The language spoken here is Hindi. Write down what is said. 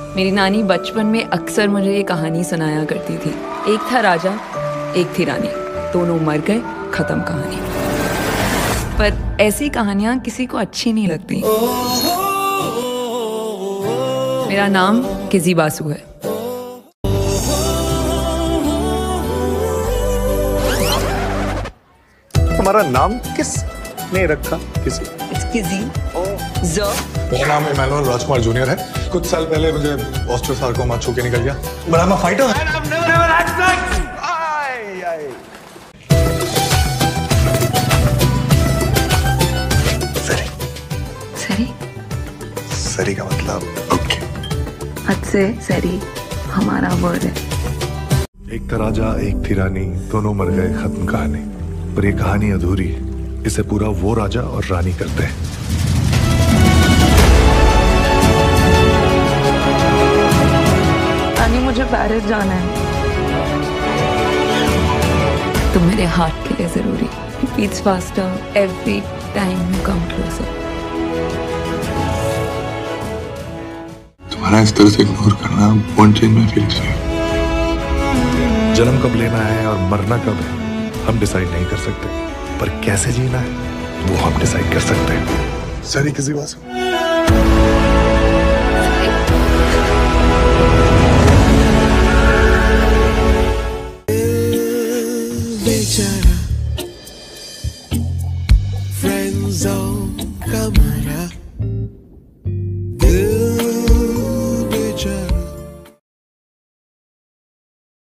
मेरी नानी बचपन में अक्सर मुझे ये कहानी सुनाया करती थी। एक था राजा, एक थी रानी, दोनों मर गए, खत्म कहानी। पर ऐसी कहानियां किसी को अच्छी नहीं लगती। मेरा नाम किजी बासु है। तुम्हारा नाम किस ने रखा? किसी? किजी। मेरा नाम इमैनुअल राजकुमार जूनियर है। कुछ साल पहले मुझे ऑस्ट्रोसार्कोमा छू के निकल गया। But I am a fighter. सरी? सरी का मतलब ओके। हद से सरी हमारा वर्ड है। एक था राजा, एक थी रानी, दोनों मर गए, खत्म कहानी। पर ये कहानी अधूरी है। इसे पूरा वो राजा और रानी करते हैं। रानी, मुझे पेरिस जाना है। तुम मेरे हार्ट के लिए जरूरी। It beats faster every time you come closer. तुम्हारा इस तरह से इग्नोर करना won't change my feelings for you। जन्म कब लेना है और मरना कब है हम डिसाइड नहीं कर सकते, पर कैसे जीना है वो हम डिसाइड कर सकते हैं। सरी किसी बात